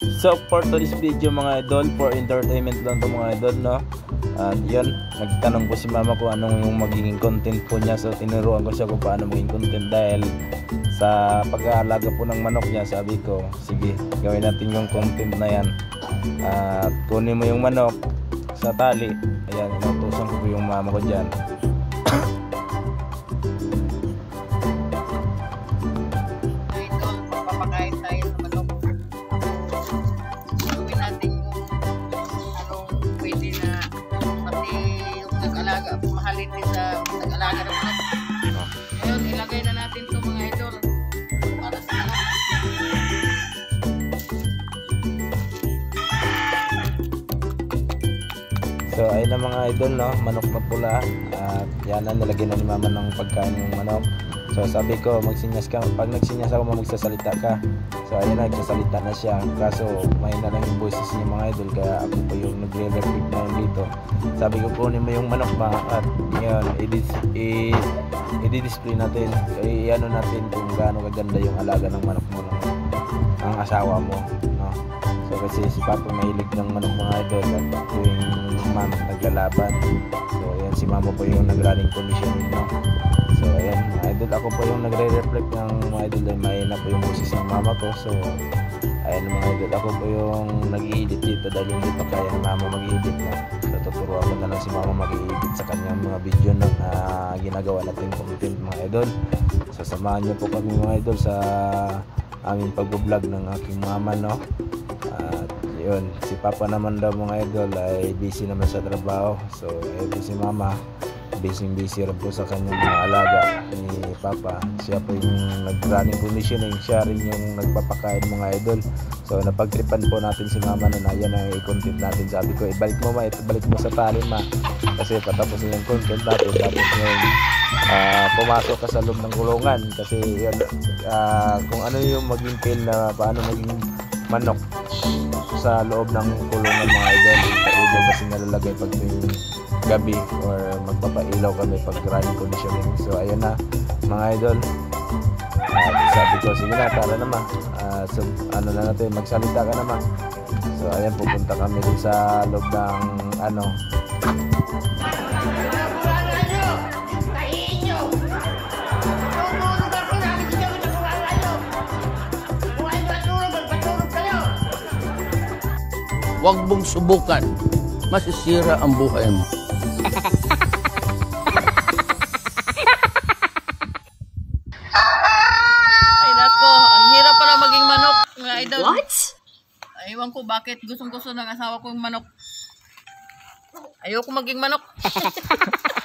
So for today's video mga idol, for entertainment lang to mga idol, no? At yun, nagtanong ko si mama ko anong yung magiging content po niya. So tinuruan ko siya kung paano maging content dahil sa pag-aalaga po ng manok niya. Sabi ko, sige, gawin natin yung content na yan. At kunin mo yung manok sa tali. Ayan, inutusan ko po yung mama ko dyan. Mahalin din sa nag-alaga ng manok. Ngayon, ilagay na natin ito mga idol para sa manok. So ayun na mga idol, no? Manok na pula. At yan na, nilagyan na ni mama ng pagkain yung manok. So sabi ko, magsinyas ka. Pag nagsinyas ako, magsasalita ka. So ayun na, nagsasalita na siya. Kaso may na lang yung boses niya mga idol. Kaya ako po yung nagre-repeat na yun dito. Sabi ko, kunin mo yung manok pa. At yun, i-display natin. I-ano natin kung gaano kaganda yung alaga ng manok mo ng asawa mo, no? So kasi si Papa mahilig ng manok mga idol. At tuwing mama naglalaban. So ayan, si mama po yung nag-running conditioning, no? So ayan mga idol, ako po yung nagre-reflect ng mga idol dahil mahina po yung boses ng mama ko. So ayan mga idol, ako po yung nag-i-edit dito dahil hindi pa kaya ni mama mag-i-edit, no? So tuturuan ko na lang si mama mag-i-edit sa kanyang mga video na ginagawa natin content mga idol. So samahan niyo po kami mga idol sa aming pag-vlog ng aking mama, no? At yun, si Papa naman daw mga idol ay busy naman sa trabaho. So si mama busy rin po sa kanyang mga alaga ni Papa. Siya po yung nag-running conditioning, siya rin yung nagpapakain mga idol. So napagtripan po natin si mama na yan ang i-content natin. Sabi ko, ibalik mo ma, ibalik mo sa tali ma, kasi patapos na yung content natin. Tapos ngayon pumasok ka sa loob ng kulungan kasi yun, kung ano yung maging feel na paano maging manok sa loob ng kulungan mga idol. Ito kasi nalalagay pag gabi or magpapailaw kami pag running conditioning. So ayun na mga idol, sabi ko sige na, tara naman, so, ano na natin, magsalita ka naman. So ayan, pupunta kami din sa loob ng ano, huwag mong subukan, masisira ang buhay mo. Ay nako, ang hirap pala maging manok mga idol. What? Aywan ko bakit gustong-gusto ng asawa ko yung manok. Ayoko maging manok.